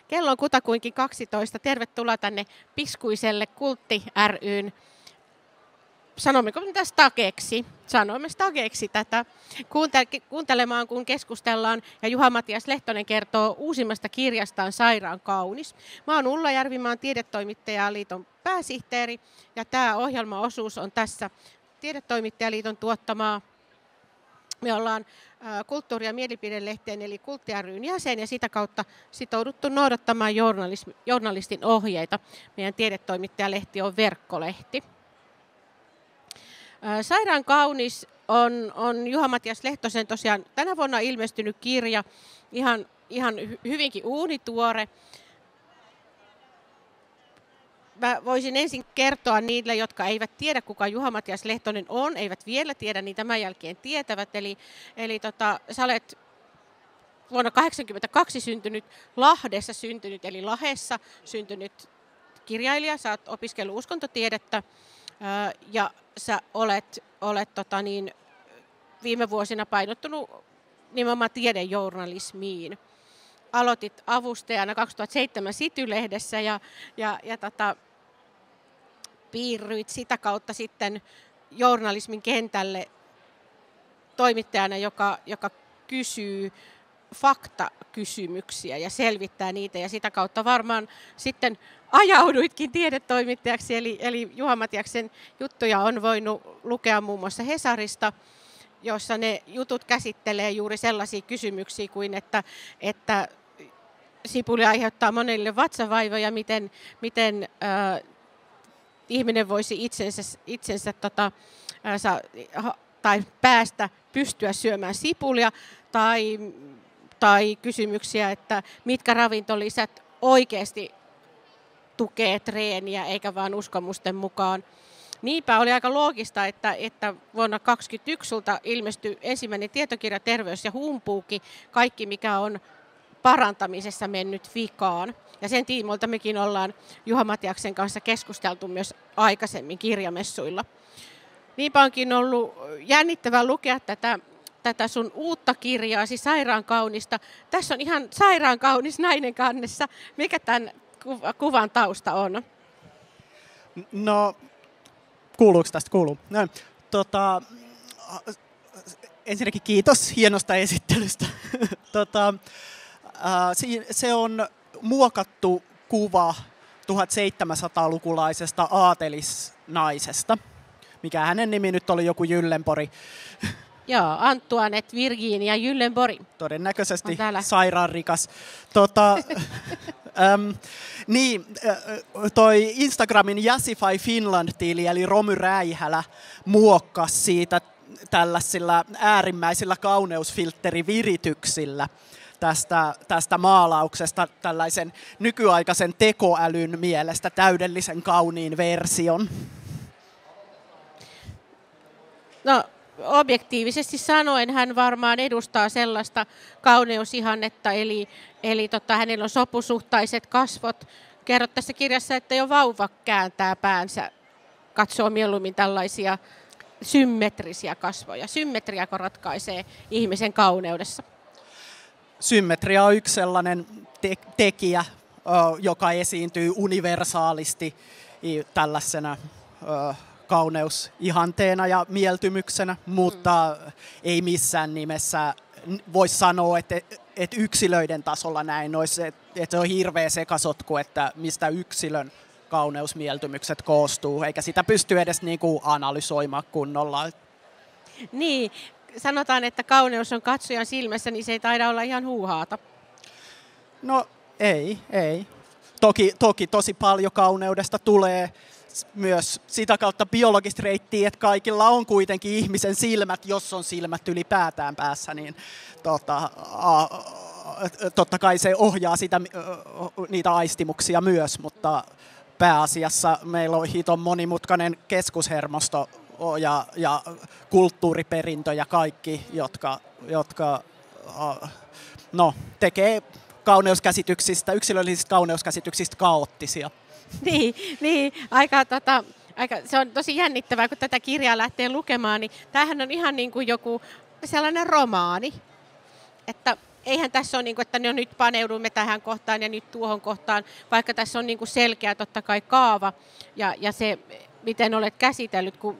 Kello on kutakuinkin 12. Tervetuloa tänne Piskuiselle Kultti ry:n, sanommeko mitä stageksi? Sanoimme stageksi tätä kuuntelemaan, kun keskustellaan. Ja Juha-Matias Lehtonen kertoo uusimmasta kirjastaan Sairaan kaunis. Mä oon Ulla Järvi, mä oon Tiedetoimittajaliiton pääsihteeri. Ja tämä ohjelmaosuus on tässä Tiedetoimittajaliiton tuottamaa. Me ollaan kulttuuri- ja mielipidelehteen eli Kultti ry:n jäsen ja sitä kautta sitouduttu noudattamaan journalistin ohjeita. Meidän Tiedetoimittajalehti on verkkolehti. Sairaan kaunis on Juha-Matias Lehtosen tosiaan tänä vuonna ilmestynyt kirja, ihan hyvinkin uunituore. Mä voisin ensin kertoa niille, jotka eivät tiedä, kuka Juha-Matias Lehtonen on, eivät vielä tiedä, niin tämän jälkeen tietävät. Eli sä olet vuonna 1982 syntynyt, Lahdessa syntynyt, eli Lahessa syntynyt kirjailija. Sä oot opiskellut uskontotiedettä ja sä olet viime vuosina painottunut nimenomaan tiedejournalismiin. Aloitit avustajana 2007 City-lehdessä ja piirryit sitä kautta sitten journalismin kentälle toimittajana, joka kysyy faktakysymyksiä ja selvittää niitä, ja sitä kautta varmaan sitten ajauduitkin tiedetoimittajaksi, eli Juha-Matiaksen juttuja on voinut lukea muun muassa Hesarista, jossa ne jutut käsittelee juuri sellaisia kysymyksiä kuin, että sipuli aiheuttaa monille vatsavaivoja, miten ihminen voisi itsensä tai pystyä syömään sipulia, tai kysymyksiä, että mitkä ravintolisät oikeasti tukee treeniä eikä vaan uskomusten mukaan. Niinpä oli aika loogista, että vuonna 2021 sulta ilmestyi ensimmäinen tietokirja Terveys ja humpuuki, kaikki mikä on parantamisessa mennyt vikaan. Ja sen tiimoilta mekin ollaan Juha-Matiaksen kanssa keskusteltu myös aikaisemmin kirjamessuilla. Niinpä onkin ollut jännittävää lukea tätä sun uutta kirjaasi Sairaan kaunista. Tässä on ihan sairaan kaunis nainen kannessa. Mikä tämän kuvan tausta on? No, kuuluuko tästä? Kuuluu. No, ensinnäkin kiitos hienosta esittelystä. Se on muokattu kuva 1700-lukulaisesta aatelisnaisesta, mikä hänen nimi nyt oli joku Gyllenborg. Joo, Antoinette Virginia Gyllenborg. Todennäköisesti sairaanrikas. Toi Instagramin Jäsify Finland-tili, eli Romy Räihälä, muokkasi siitä tällaisilla äärimmäisillä kauneusfiltterivirityksillä tästä maalauksesta tällaisen nykyaikaisen tekoälyn mielestä täydellisen kauniin version. No, objektiivisesti sanoen hän varmaan edustaa sellaista kauneusihannetta, eli hänellä on sopusuhtaiset kasvot. Kerrot tässä kirjassa, että jo vauva kääntää päänsä, katsoo mieluummin tällaisia symmetrisiä kasvoja. Symmetriako ratkaisee ihmisen kauneudessa? Symmetria on yksi sellainen tekijä, joka esiintyy universaalisti tällaisena kauneusihanteena ja mieltymyksenä, mutta ei missään nimessä voisi sanoa, että yksilöiden tasolla näin olisi, että se on hirveä sekasotku, että mistä yksilön kauneusmieltymykset koostuu, eikä sitä pysty edes niinku analysoimaan kunnolla. Niin, sanotaan, että kauneus on katsojan silmässä, niin se ei taida olla ihan huuhaata. No ei. Toki tosi paljon kauneudesta tulee myös sitä kautta biologista reittiä, että kaikilla on kuitenkin ihmisen silmät, jos on silmät ylipäätään päässä, niin totta kai se ohjaa niitä aistimuksia myös, mutta pääasiassa meillä on hiton monimutkainen keskushermosto ja kulttuuriperintö ja kaikki, jotka tekee yksilöllisistä kauneuskäsityksistä kaoottisia. Niin, se on tosi jännittävää, kun tätä kirjaa lähtee lukemaan, niin tämähän on ihan niin kuin joku sellainen romaani, että eihän tässä ole, että no nyt paneudumme tähän kohtaan ja nyt tuohon kohtaan, vaikka tässä on selkeä totta kai kaava ja se, miten olet käsitellyt, kun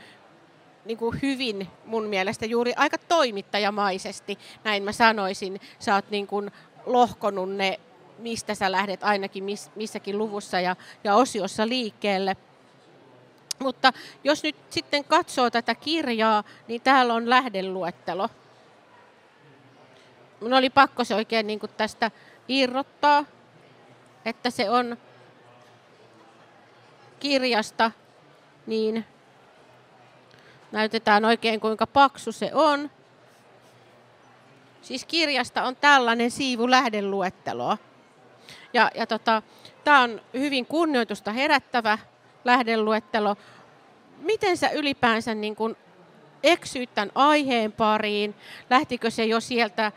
hyvin mun mielestä juuri aika toimittajamaisesti, näin mä sanoisin, sä oot lohkonut ne, mistä sä lähdet ainakin missäkin luvussa ja osiossa liikkeelle. Mutta jos nyt sitten katsoo tätä kirjaa, niin täällä on lähdeluettelo. Mun oli pakko se oikein tästä irrottaa, että se on kirjasta, niin näytetään oikein kuinka paksu se on. Siis kirjasta on tällainen siivu lähdeluetteloa. Ja tämä on hyvin kunnioitusta herättävä lähdeluettelo. Miten sä ylipäänsä eksyit tämän aiheen pariin? Lähtikö se jo sieltä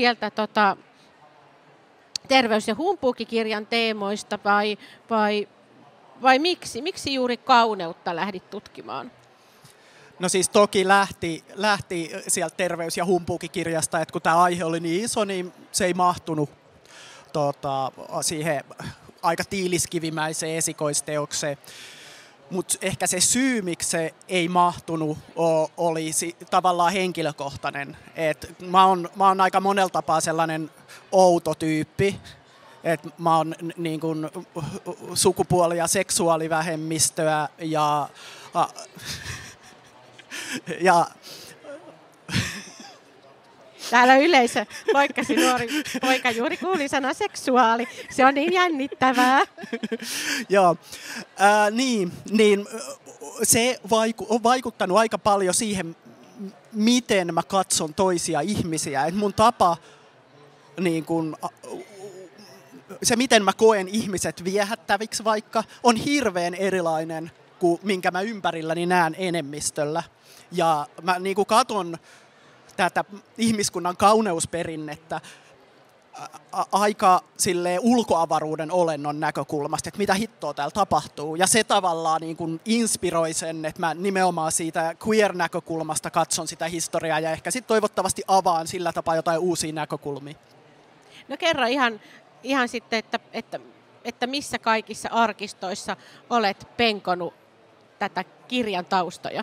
terveys- ja humpuukikirjan teemoista vai miksi juuri kauneutta lähdit tutkimaan? No siis toki lähti sieltä terveys- ja humpuukikirjasta, että kun tämä aihe oli niin iso, niin se ei mahtunut siihen aika tiiliskivimäiseen esikoisteokseen. Mutta ehkä se syy, miksi se ei mahtunut, oli tavallaan henkilökohtainen. Mä oon aika monella tapaa sellainen outo tyyppi. Mä oon sukupuoli- ja seksuaalivähemmistöä ja täällä yleisö loikkasi nuori poika juuri kuuli sana seksuaali. Se on niin jännittävää. Joo, niin se on vaikuttanut aika paljon siihen, miten mä katson toisia ihmisiä. Et mun tapa, se miten mä koen ihmiset viehättäviksi vaikka, on hirveän erilainen kuin minkä mä ympärilläni näen enemmistöllä. Ja mä katon tätä ihmiskunnan kauneusperinnettä aika ulkoavaruuden olennon näkökulmasta, että mitä hittoa täällä tapahtuu. Ja se tavallaan inspiroi sen, että mä nimenomaan siitä queer-näkökulmasta katson sitä historiaa ja ehkä sitten toivottavasti avaan sillä tapaa jotain uusia näkökulmia. No kerro ihan sitten, että missä kaikissa arkistoissa olet penkonut tätä kirjan taustoja?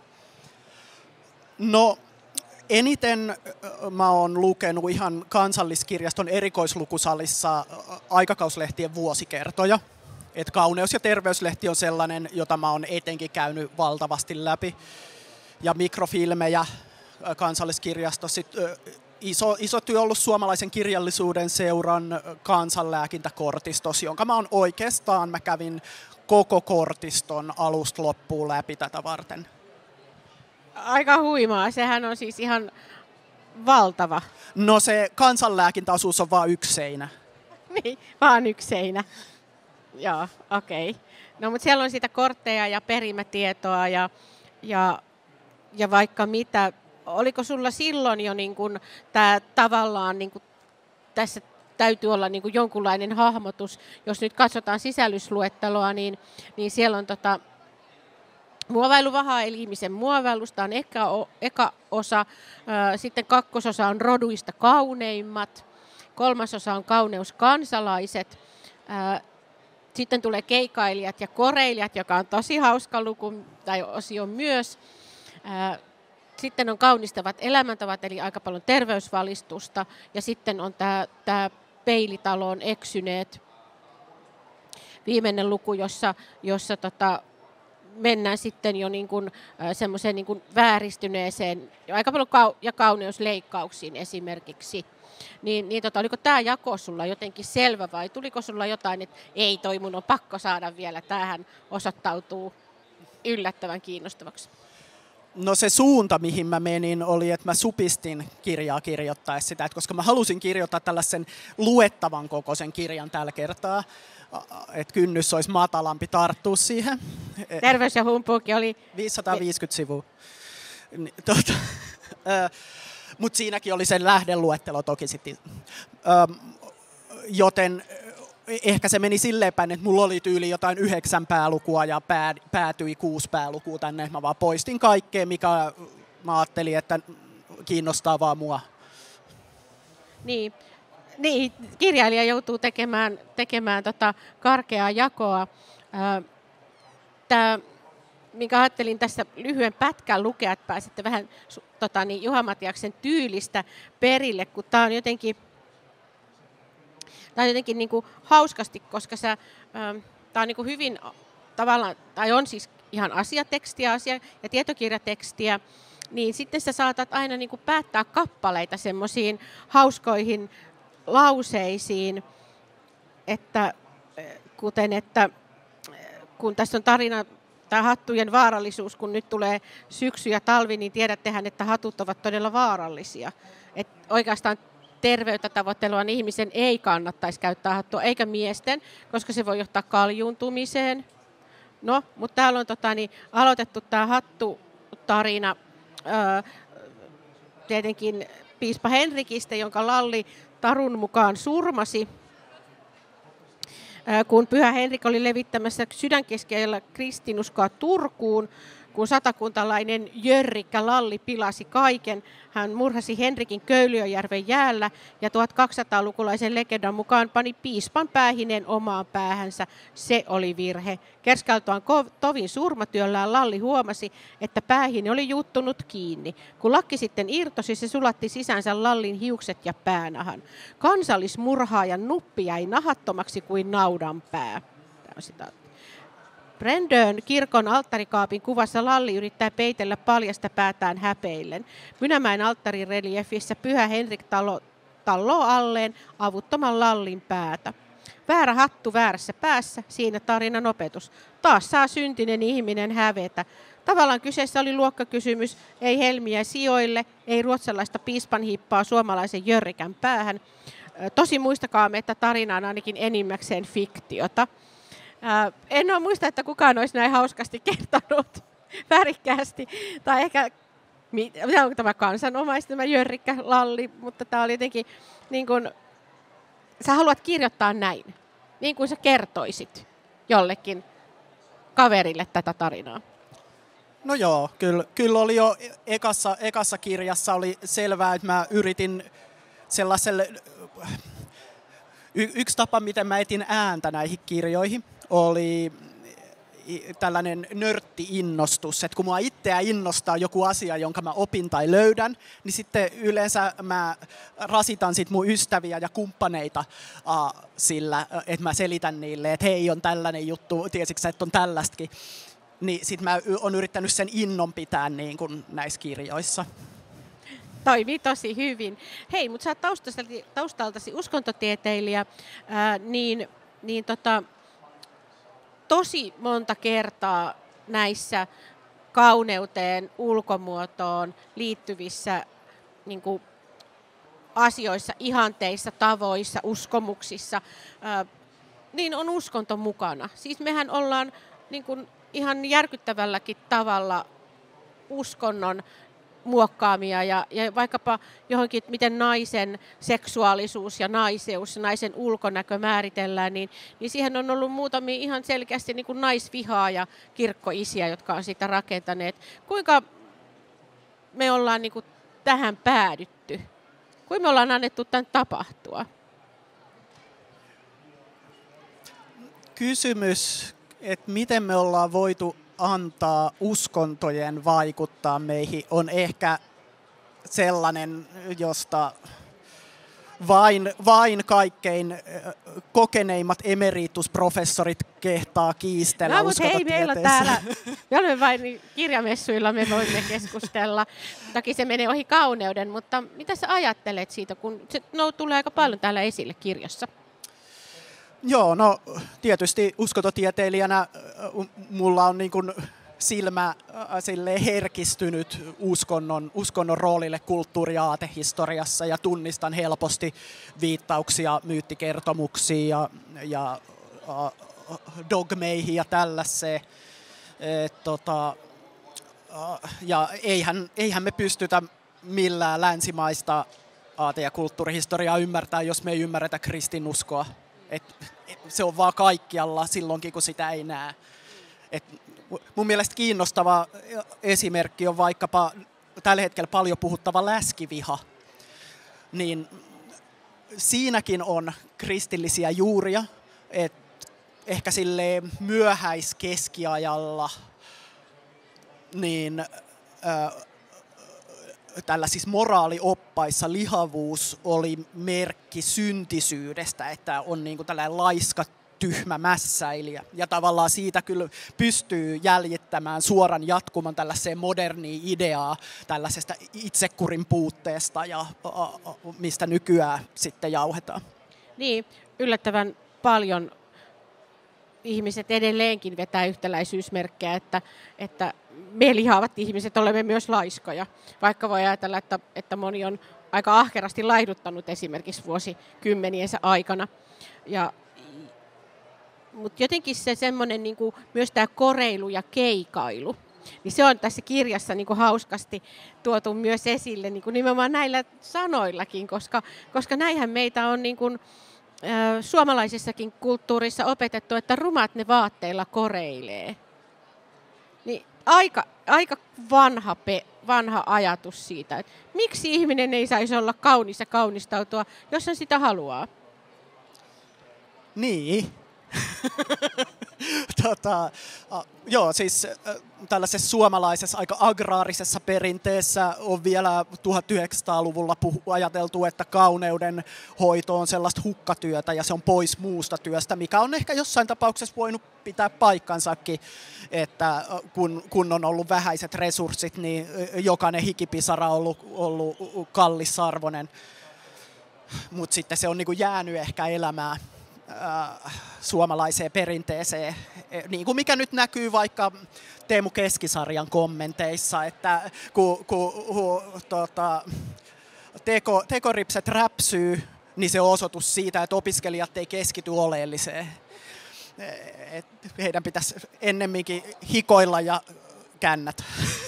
No eniten mä oon lukenut ihan Kansalliskirjaston erikoislukusalissa aikakauslehtien vuosikertoja. Et Kauneus- ja terveyslehti on sellainen, jota mä oon etenkin käynyt valtavasti läpi. Ja mikrofilmejä Kansalliskirjastossa. Iso työ ollut Suomalaisen kirjallisuuden seuran kansanlääkintäkortistossa, jonka mä kävin koko kortiston alusta loppuun läpi tätä varten. Aika huimaa. Sehän on siis ihan valtava. No se kansanlääkintäosuus on vaan yksi seinä. Niin, vaan yksi seinä. Joo, okei. Okay. No mutta siellä on sitä kortteja ja perimätietoa ja vaikka mitä. Oliko sulla silloin jo tämä tavallaan tässä täytyy olla jonkunlainen hahmotus. Jos nyt katsotaan sisällysluetteloa, niin siellä on muovailuvahaa, eli ihmisen muovailusta on eka osa. Sitten kakkososa on roduista kauneimmat. Kolmasosa on kauneuskansalaiset. Sitten tulee keikailijat ja koreilijat, joka on tosi hauska luku tai osio myös. Sitten on kaunistavat elämäntavat, eli aika paljon terveysvalistusta. Ja sitten on tämä peilitaloon eksyneet. Viimeinen luku, jossa mennään sitten jo semmoiseen vääristyneeseen, aika paljon ja kauneusleikkauksiin esimerkiksi. Oliko tämä jako sulla jotenkin selvä vai tuliko sulla jotain, että ei toi mun on pakko saada vielä, tämähän osoittautuu yllättävän kiinnostavaksi? No se suunta, mihin mä menin, oli, että mä supistin kirjaa kirjoittaessa sitä, että koska mä halusin kirjoittaa tällaisen luettavan kokoisen kirjan tällä kertaa, että kynnys olisi matalampi tarttua siihen. Terveys ja humpuuki oli 550 sivua. Mutta siinäkin oli sen lähdeluettelo toki sitten. Joten ehkä se meni silleen päin, että mulla oli tyyli jotain 9 päälukua ja päätyi 6 päälukua tänne. Mä vaan poistin kaikkea, mikä mä ajattelin, että kiinnostaa vaan mua. Niin, kirjailija joutuu tekemään karkeaa jakoa. Tämä, minkä ajattelin tässä lyhyen pätkän lukea, että pääsitte vähän Juha Matiaksen tyylistä perille, kun tämä on jotenkin niin kuin hauskasti, koska tämä on niin kuin hyvin tavallaan, tai on siis ihan asiatekstiä ja tietokirjatekstiä, niin sitten sä saatat aina niin kuin päättää kappaleita semmoisiin hauskoihin lauseisiin, että kun tässä on tarina tämä hattujen vaarallisuus, kun nyt tulee syksy ja talvi, niin tiedättehän, että hatut ovat todella vaarallisia. Et oikeastaan terveyttä tavoittelevan ihmisen ei kannattaisi käyttää hattua, eikä miesten, koska se voi johtaa kaljuuntumiseen. No, mutta täällä on aloitettu tämä hattutarina tietenkin piispa Henrikistä, jonka Lalli tarun mukaan surmasi, kun Pyhä Henrik oli levittämässä sydänkeskellä kristinuskoa Turkuun, kun satakuntalainen Jörrikkä Lalli pilasi kaiken. Hän murhasi Henrikin Köyliöjärven jäällä ja 1200-lukulaisen legendan mukaan pani piispan päähineen omaan päähänsä. Se oli virhe. Kerskaltoaan tovin surmatyöllään Lalli huomasi, että päähine oli juttunut kiinni. Kun lakki sitten irtosi, se sulatti sisäänsä Lallin hiukset ja päänahan. Kansallismurhaajan nuppi jäi nahattomaksi kuin naudanpää. Tämä on sitaatti. Brendön kirkon alttarikaapin kuvassa Lalli yrittää peitellä paljasta päätään häpeillen. Mynämäen alttarireliefissä Pyhä Henrik talloo alleen avuttoman Lallin päätä. Väärä hattu väärässä päässä, siinä tarinan opetus. Taas saa syntinen ihminen hävetä. Tavallaan kyseessä oli luokkakysymys, ei helmiä sijoille, ei ruotsalaista piispanhippaa suomalaisen Jörrikän päähän. Tosi muistakaamme, että tarina on ainakin enimmäkseen fiktiota. En ole muista, että kukaan olisi näin hauskasti kertonut värikkäästi. Tai ehkä, onko tämä kansanomaista, tämä Jörrikkä Lalli, mutta tämä oli jotenkin, niin kuin, sä haluat kirjoittaa näin, niin kuin sä kertoisit jollekin kaverille tätä tarinaa. No joo, kyllä oli jo ekassa kirjassa oli selvää, että mä yritin sellaiselle, yksi tapa, miten mä etin ääntä näihin kirjoihin, oli tällainen nörtti-innostus, että kun mua itseä innostaa joku asia, jonka mä opin tai löydän, niin sitten yleensä mä rasitan sit mun ystäviä ja kumppaneita sillä, että mä selitän niille, että hei, on tällainen juttu, tiesitkö sä, että on tällaistakin. Niin sit mä oon yrittänyt sen innon pitää niin kuin näissä kirjoissa. Toimii tosi hyvin. Hei, mutta sä oot taustaltasi uskontotieteilijä, niin tosi monta kertaa näissä kauneuteen, ulkomuotoon liittyvissä niin kuin asioissa, ihanteissa, tavoissa, uskomuksissa, niin on uskonto mukana. Siis mehän ollaan niin kuin ihan järkyttävälläkin tavalla uskonnon muokkaamia ja vaikkapa johonkin, miten naisen seksuaalisuus ja naiseus, naisen ulkonäkö määritellään, niin siihen on ollut muutamia ihan selkeästi niin kuin naisvihaa ja kirkkoisiä, jotka on sitä rakentaneet. Kuinka me ollaan niin kuin tähän päädytty? Kuinka me ollaan annettu tämän tapahtua? Kysymys, että miten me ollaan voitu antaa uskontojen vaikuttaa meihin, on ehkä sellainen, josta vain kaikkein kokeneimmat emeritusprofessorit kehtaa kiistellä uskontotieteessä. Hei, meillä täällä, me olemme vain kirjamessuilla, me voimme keskustella. Toki se menee ohi kauneuden, mutta mitä sä ajattelet siitä, kun se tulee aika paljon täällä esille kirjassa? Joo, no tietysti uskontotieteilijänä mulla on niin kuin silmä herkistynyt uskonnon roolille kulttuuri- ja aatehistoriassa ja tunnistan helposti viittauksia myyttikertomuksiin ja dogmeihin ja tällaiseen. Ja eihän me pystytä millään länsimaista aate- ja kulttuurihistoriaa ymmärtää, jos me ei ymmärretä kristinuskoa. Se on vaan kaikkialla silloinkin, kun sitä ei näe. Mun mielestä kiinnostava esimerkki on vaikkapa tällä hetkellä paljon puhuttava läskiviha. Niin siinäkin on kristillisiä juuria, että ehkä silleen myöhäiskeskiajalla niin tällaisissa moraalioppaissa lihavuus oli merkki syntisyydestä, että on niin kuin tällainen laiska, tyhmä mässäilijä. Ja tavallaan siitä kyllä pystyy jäljittämään suoran jatkuman tällaiseen moderniin ideaa tällaisesta itsekurin puutteesta, ja mistä nykyään sitten jauhetaan. Niin, yllättävän paljon ihmiset edelleenkin vetää yhtäläisyysmerkkejä, että me lihaavat ihmiset olemme myös laiskoja, vaikka voi ajatella, että moni on aika ahkerasti laihduttanut esimerkiksi vuosikymmeniensä aikana. Mutta jotenkin se semmoinen niin kuin myös tämä koreilu ja keikailu, niin se on tässä kirjassa niin kuin hauskasti tuotu myös esille niin kuin nimenomaan näillä sanoillakin, koska näinhän meitä on niin kuin suomalaisessakin kulttuurissa opetettu, että rumat ne vaatteilla koreilee. Niin aika vanha ajatus siitä, että miksi ihminen ei saisi olla kaunis ja kaunistautua, jos hän sitä haluaa. Niin. Joo, siis tällaisessa suomalaisessa aika agraarisessa perinteessä on vielä 1900-luvulla ajateltu, että kauneuden hoito on sellaista hukkatyötä ja se on pois muusta työstä, mikä on ehkä jossain tapauksessa voinut pitää paikkansakin, että kun on ollut vähäiset resurssit, niin jokainen hikipisara on ollut kallisarvoinen, mutta sitten se on niin kuin jäänyt ehkä elämään suomalaiseen perinteeseen, niin kuin mikä nyt näkyy vaikka Teemu Keskisarjan kommenteissa, että kun tekoripset räpsyy, niin se on osoitus siitä, että opiskelijat ei keskity oleelliseen. Et heidän pitäisi ennemminkin hikoilla ja kännät.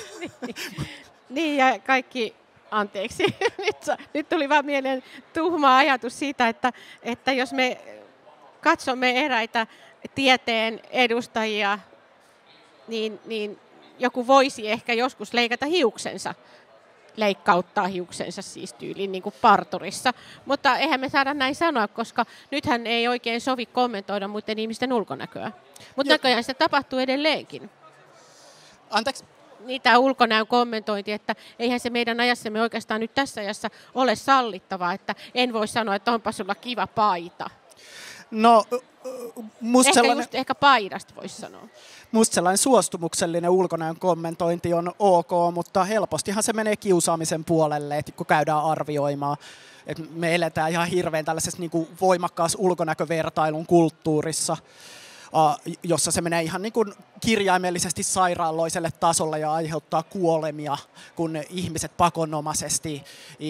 Niin ja kaikki, anteeksi, nyt tuli vaan mieleen tuhma ajatus siitä, että jos me katsomme eräitä tieteen edustajia, niin joku voisi ehkä joskus leikata hiuksensa, leikkauttaa hiuksensa siis tyyliin niin kuin parturissa. Mutta eihän me saada näin sanoa, koska nythän ei oikein sovi kommentoida muiden ihmisten ulkonäköä. Mutta näköjään se tapahtuu edelleenkin. Anteeksi? Niin tämä ulkonäön kommentointi, että eihän se meidän ajassamme oikeastaan nyt tässä ajassa ole sallittavaa, että en voi sanoa, että onpa sulla kiva paita. No, ehkä paidasta voisi sanoa. Musta sellainen suostumuksellinen ulkonäön kommentointi on ok, mutta helpostihan se menee kiusaamisen puolelle, että kun käydään arvioimaan. Että me eletään ihan hirveän tällaisessa niin kuin voimakkaassa ulkonäkövertailun kulttuurissa, jossa se menee ihan niin kuin kirjaimellisesti sairaaloiselle tasolle ja aiheuttaa kuolemia, kun ihmiset pakonomaisesti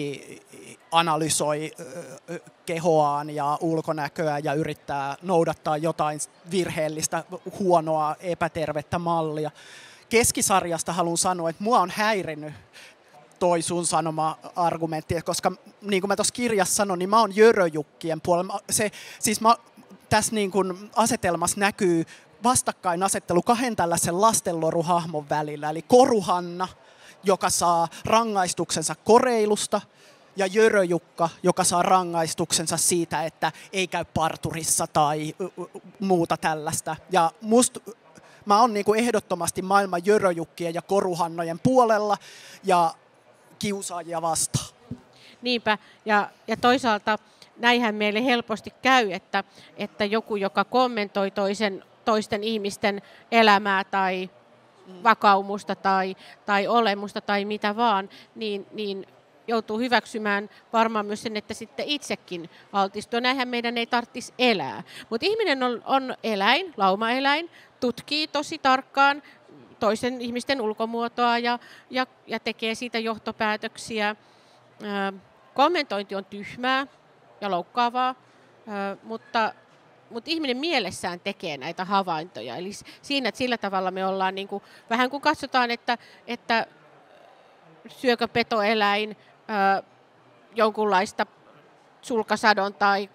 analysoi kehoaan ja ulkonäköä ja yrittää noudattaa jotain virheellistä, huonoa, epätervettä mallia. Keskisarjasta haluan sanoa, että mua on häirinnyt toi sun sanoma argumentti, koska niin kuin mä tuossa kirjassa sanoin, niin mä oon jöröjukkien puolella. Tässä niin kuin asetelmassa näkyy vastakkainasettelu kahden tällaisen lastenloruhahmon välillä, eli Koruhanna, joka saa rangaistuksensa koreilusta, ja Jöröjukka, joka saa rangaistuksensa siitä, että ei käy parturissa tai muuta tällaista. Ja mä oon niin kuin ehdottomasti maailman Jöröjukkien ja Koruhannojen puolella ja kiusaajia vastaan. Niinpä, ja toisaalta näinhän meille helposti käy, että joku, joka kommentoi toisten ihmisten elämää tai vakaumusta tai olemusta tai mitä vaan, niin joutuu hyväksymään varmaan myös sen, että sitten itsekin altistuu. Näinhän meidän ei tarvitsisi elää. Mutta ihminen on eläin, laumaeläin, tutkii tosi tarkkaan toisen ihmisten ulkomuotoa ja tekee siitä johtopäätöksiä. Kommentointi on tyhmää ja loukkaavaa, mutta ihminen mielessään tekee näitä havaintoja. Eli siinä, että sillä tavalla me ollaan niin kuin, vähän kun katsotaan, että syökö petoeläin jonkunlaista sulkasadon tai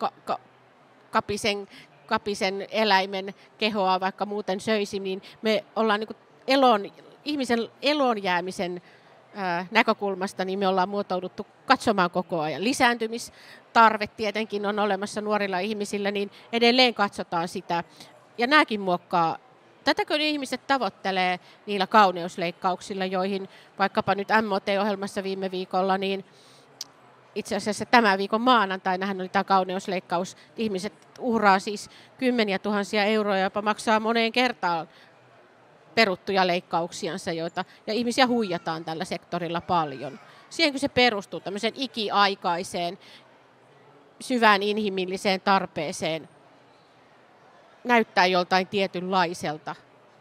kapisen eläimen kehoa vaikka muuten söisi, niin me ollaan niin kuin ihmisen elonjäämisen näkökulmasta, niin me ollaan muotouduttu katsomaan koko ajan. Lisääntymistarve tietenkin on olemassa nuorilla ihmisillä, niin edelleen katsotaan sitä. Ja nämäkin muokkaa. Tätäkö ihmiset tavoittelee niillä kauneusleikkauksilla, joihin vaikkapa nyt MOT-ohjelmassa viime viikolla, niin itse asiassa tämän viikon maanantainahan oli tämä kauneusleikkaus. Ihmiset uhraa siis 10 000 euroa ja jopa maksaa moneen kertaan peruttuja leikkauksiansa, ja ihmisiä huijataan tällä sektorilla paljon. Siihenkö se perustuu tämmöiseen ikiaikaiseen, syvään inhimilliseen tarpeeseen näyttää joltain tietynlaiselta,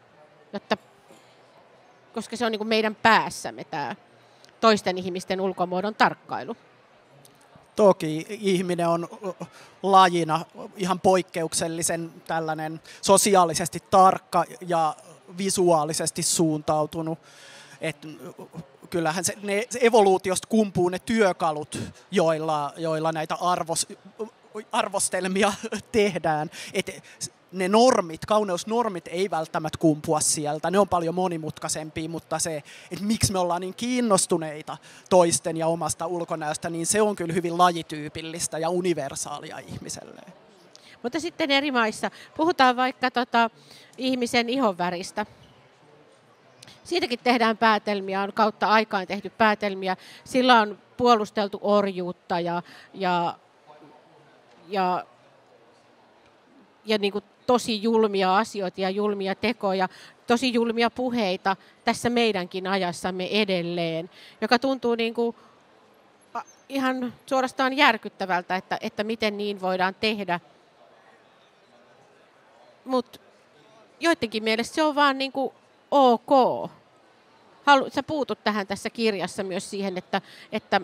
koska se on niin kuin meidän päässämme tämä toisten ihmisten ulkomuodon tarkkailu. Toki ihminen on lajina ihan poikkeuksellisen tällainen sosiaalisesti tarkka ja visuaalisesti suuntautunut. Kyllähän se evoluutiosta kumpuu ne työkalut, joilla näitä arvostelmia tehdään. Ne normit, kauneusnormit ei välttämättä kumpua sieltä, ne on paljon monimutkaisempia, mutta se, että miksi me ollaan niin kiinnostuneita toisten ja omasta ulkonäöstä, niin se on kyllä hyvin lajityypillistä ja universaalia ihmiselle. Mutta sitten eri maissa, puhutaan vaikka ihmisen ihonväristä. Siitäkin tehdään päätelmiä, on kautta aikaan tehty päätelmiä, sillä on puolusteltu orjuutta ja niin kuin tosi julmia asioita ja julmia tekoja, tosi julmia puheita tässä meidänkin ajassamme edelleen, joka tuntuu niin kuin ihan suorastaan järkyttävältä, että miten niin voidaan tehdä. Mutta joidenkin mielestä se on vaan niin kuin ok. Sä puutut tähän tässä kirjassa myös siihen, että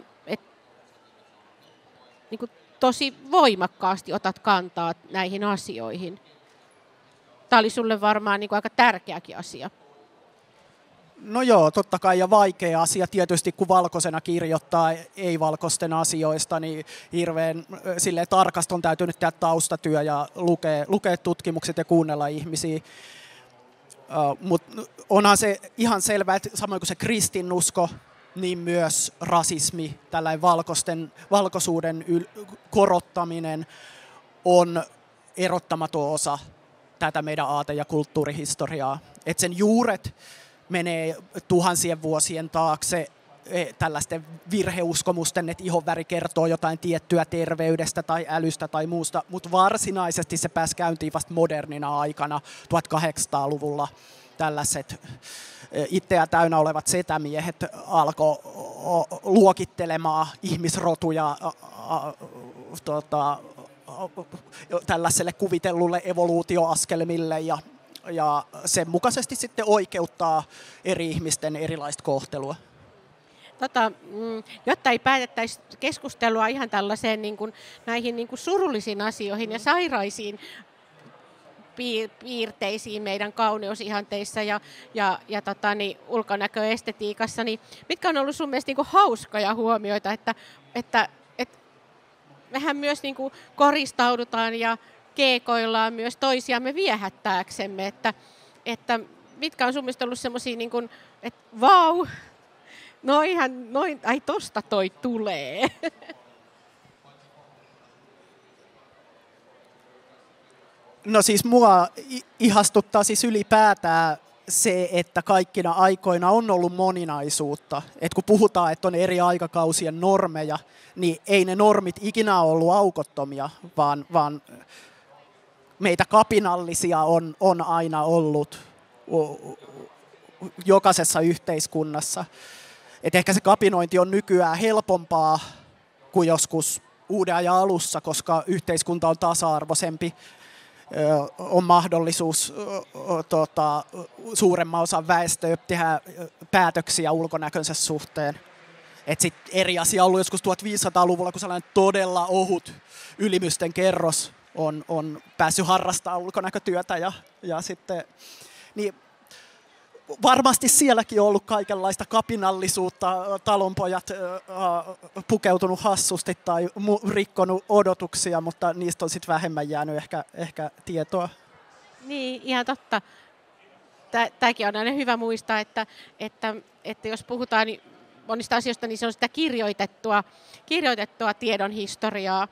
niin kuin tosi voimakkaasti otat kantaa näihin asioihin. Tämä oli sulle varmaan niin kuin aika tärkeäkin asia. No joo, totta kai, ja vaikea asia tietysti, kun valkoisena kirjoittaa ei-valkoisten asioista, niin hirveän silleen tarkasti on täytynyt tehdä taustatyö ja lukea tutkimukset ja kuunnella ihmisiä. Mutta onhan se ihan selvää, että samoin kuin se kristinusko, niin myös rasismi, tällainen valkoisuuden korottaminen on erottamaton osa tätä meidän aate- ja kulttuurihistoriaa. Et sen juuret menee tuhansien vuosien taakse tällaisten virheuskomusten, että ihonväri kertoo jotain tiettyä terveydestä tai älystä tai muusta, mutta varsinaisesti se pääsi käyntiin vasta modernina aikana 1800-luvulla. Tällaiset itseä täynnä olevat setämiehet alkoi luokittelemaan ihmisrotuja tällaiselle kuvitellulle evoluutioaskelmille ja sen mukaisesti sitten oikeuttaa eri ihmisten erilaista kohtelua. Jotta ei päätettäisi keskustelua ihan tällaiseen näihin surullisiin asioihin ja sairaisiin piirteisiin meidän kauneusihanteissa ja ulkonäköestetiikassa, niin mitkä on ollut sun mielestä hauskoja huomioita, että mehän myös koristaudutaan ja keekoillaan myös toisiamme viehättääksemme, että mitkä on sun mielestä ollut semmoisia, että vau, noin, ai tosta toi tulee. No siis mua ihastuttaa siis ylipäätään se, että kaikkina aikoina on ollut moninaisuutta. Et kun puhutaan, että on eri aikakausien normeja, niin ei ne normit ikinä ole ollut aukottomia, vaan meitä kapinallisia on aina ollut jokaisessa yhteiskunnassa. Et ehkä se kapinointi on nykyään helpompaa kuin joskus uuden ajan alussa, koska yhteiskunta on tasa-arvoisempi. On mahdollisuus suuremman osan väestöä tehdä päätöksiä ulkonäkönsä suhteen. Et sit eri asia on ollut joskus 1500-luvulla, kun sellainen todella ohut ylimysten kerros on päässyt harrastamaan ulkonäkötyötä ja sitten niin varmasti sielläkin on ollut kaikenlaista kapinallisuutta, talonpojat pukeutunut hassusti tai rikkonut odotuksia, mutta niistä on sitten vähemmän jäänyt ehkä tietoa. Niin, ihan totta. Tämäkin on aina hyvä muistaa, että jos puhutaan niin monista asioista, niin se on sitä kirjoitettua tiedon historiaa.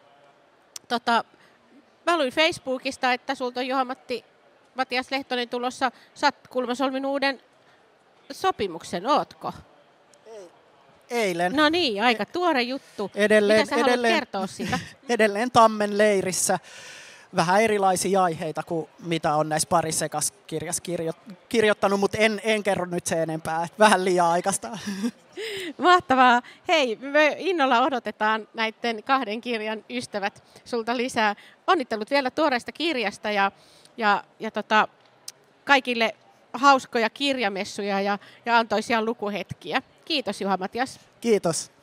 Mä luin Facebookista, että sulta on Matias Lehtonen tulossa. Sä oot kuulemma solminut uuden sopimuksen, ootko? Eilen. No niin, aika tuore juttu. Edelleen, mitä sä haluat kertoa siitä? Edelleen Tammen leirissä. Vähän erilaisia aiheita kuin mitä on näissä Parisekas-kirjassa kirjoittanut, mutta en kerro nyt sen enempää. Vähän liian aikaista. Mahtavaa. Hei, me innolla odotetaan näiden 2 kirjan ystävät sulta lisää. Onnittelut vielä tuoreesta kirjasta ja kaikille hauskoja kirjamessuja ja antoisia lukuhetkiä. Kiitos Juha Matias. Kiitos.